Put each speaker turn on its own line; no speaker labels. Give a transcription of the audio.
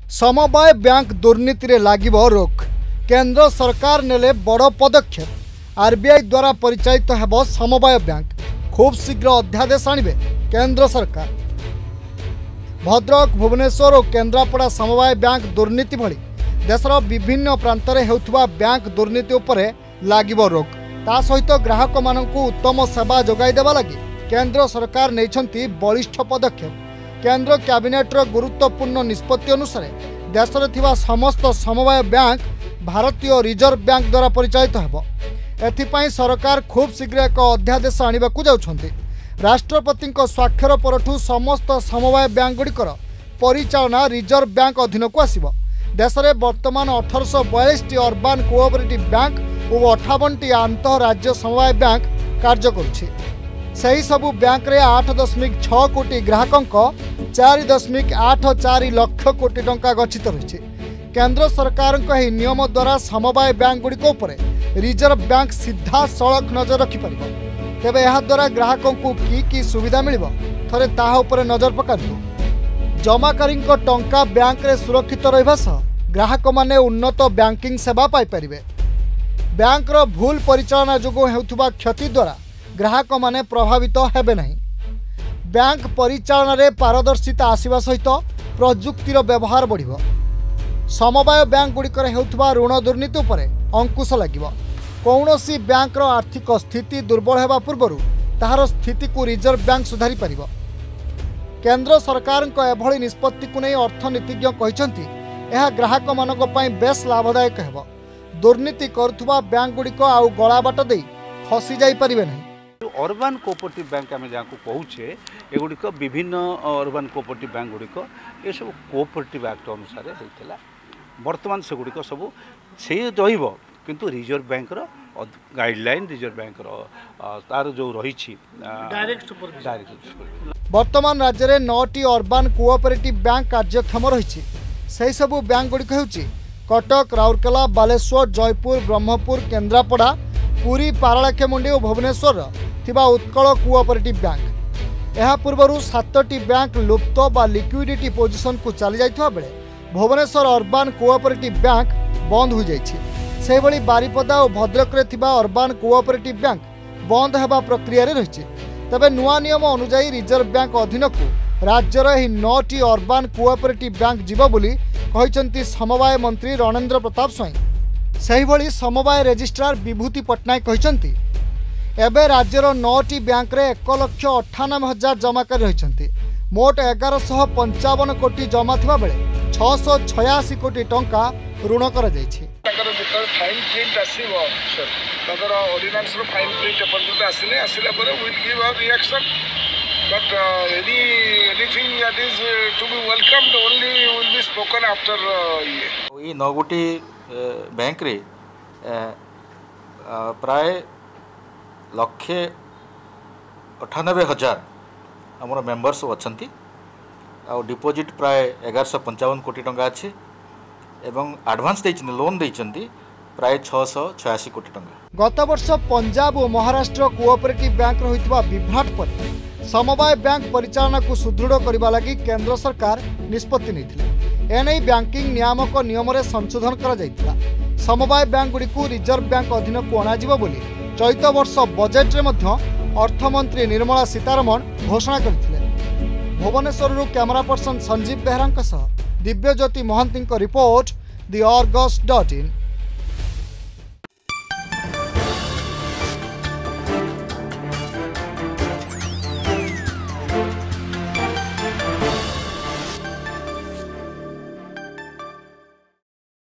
समवाय बैंक दुर्नीति रे लागिबो रोक। केंद्र सरकार नेले बड़ पदक्षेप। आरबीआई द्वारा परिचालित हेबो समवाय बैंक। खूब शीघ्र अध्यादेश आनिबे केंद्र सरकार। भद्रक, भुवनेश्वर और केन्द्रापड़ा समवाय बैंक दुर्नीति भली देशर विभिन्न प्रांतरे हेउथुबा बैंक दुर्नीति उपरे लागिबो रोक। ता सहित ग्राहक माननकु उत्तम सेवा जोगाई देबा लागि केंद्र सरकार नेइछंती बलिष्ठ पदक्षेप। केंद्र कैबिनेटर गुरुत्वपूर्ण निष्पत्ति अनुसार देश में समस्त समवाय बैंक भारतीय रिजर्व बैंक द्वारा परिचालित हेबो। एथिपाई सरकार खूब शीघ्र एक अध्यादेश आनिबाकु जाउछंती। राष्ट्रपति स्वाक्षर परठू समस्त समवाय बैंक गुड़िकर परिचालना रिजर्व बैंक अधीन को आसिबो। देश में वर्तमान 1842 अर्बान कोऑपरेटिव बैंक और 58 आंतर राज्य समवाय बैंक कार्य करुछि। सही सबु बैंक रे 8.6 कोटी ग्राहकों 4.84 लाख कोटी टंका गच्छित रही। केंद्र सरकार नियम द्वारा समवाय बैंक गुड़िक उपरे रिजर्व बैंक सीधा सड़क नजर रखिपर। तेबे यह द्वारा ग्राहकों को की सुविधा मिलिबो थरे ताहा उपरे नजर पकाନ୍ତୁ। जमाकारी टंका बैंक रे सुरक्षित रहिबा सह ग्राहक माने उन्नत बैंकिंग सेवा पाई परिबे। बैंक रो भूल परिचालना जोगो हेउथुबा क्षति द्वारा ग्राहक माने प्रभावित हेबे नहीं। बैंक परिचालन रे पारदर्शिता आसिबा सहित प्रजुक्तिर व्यवहार बढ़िबो। समवाय बैंक गुड़िकर हेउथुबा ऋण दुर्नीति उपरे अंकुश लागिबो। कौनसी बैंक रो आर्थिक स्थिति दुर्बल हेबा पूर्वरु ताहार स्थिति को रिजर्व बैंक सुधारी परिबो। केंद्र सरकार एभली निष्पत्ति को नहीं अर्थनीतिज्ञ कहिसंती यह ग्राहक मानक पई बेस लाभदायक हेबो। दुर्नीति करुथुबा बैंक गुड़िक आउ गला बाट देई फसी जाई परिबे नहीं।
अर्बान कोऑपरेटिव बैंक आम जहाँ कहूचे एगुड़िक विभिन्न अर्बान कोऑपरेटिव बैंक गुड़िक ये सब कोऑपरेटिव एक्ट अनुसार होता। वर्तमान से गुड़िक सब से रहिबो किंतु रिजर्व बैंक रो गाइडलाइन रिजर्व बैंक रो तार जो रही डायरेक्ट
वर्तमान राज्य में 9टी अर्बान कोऑपरेटिव बैंक कार्यक्षम रही। से सबु बैंक गुड़िक होउची कटक, राउरकेला, बालेश्वर, जयपुर, ब्रह्मपुर, केन्द्रापड़ा, पुरी, पारलाखेमुंडी और भुवनेश्वर थिबा उत्कल कोऑपरेटिव बैंक। यह पूर्व 7टी बैंक लुप्त बा लिक्विडिटी पोजिशन को चली जाइथिबा बेले भुवनेश्वर अर्बान कोऑपरेटिव बैंक बंद हो जाइछि। से भली बारिपदा और भद्रक रे थिबा अर्बान कोऑपरेटिव बैंक बंद हेबा प्रक्रिया रे रहिछि। तबे नुआ नियम अनुसार रिजर्व बैंक अधीन को राज्यर ही 9टी अर्बान कोऑपरेटिव बैंक जीव बोली कहिसंती समवाय मंत्री रणेंद्र प्रताप स्वाई। सही भली समवाय रजिस्ट्रार विभूति पटनायक कहिसंती एबे राज्यर 9टी बैंक रे 1,98,000 जमाकारी रहिसंती। मोट 1155 कोटी जमा थिबा बेले 686 कोटी टंका ऋण करा जायछि।
फाइन प्रिंट आसीबो सर ऑर्डिनेंस रो फाइन प्रिंट पर्यंत आसिला पर will give a reaction but anything that is to be welcomed only will be spoken after ये
9 गोटी बैंक रे प्राय 1,98,000 आमर मेंबर्स अच्छी आ डिपोजिट प्राय 1155 कोटी टंका अच्छी एवं एडवांस लोन देइछंती प्राय 686 कोटी टंका।
गत वर्ष पंजाब और महाराष्ट्र कोऑपरेटिव बैंक होइतबा विभ्राट पर समवाय बैंक परिचालना को सुदृढ़ करबा लागि केंद्र सरकार निष्पत्ति नैथिले। एनै बैंकिंग नियामक नियम रे संशोधन करा जायतिला। समवाय बैंक गुड़ी को रिजर्व बैंक अधीन को अणाजिबो बोली चलित वर्ष बजेट रे मध्य अर्थमंत्री निर्मला सीतारमण घोषणा करथिले। Bhubaneswar camera person Sanjeev Behera Dibyajyoti Mohanty report the आर्गस.in।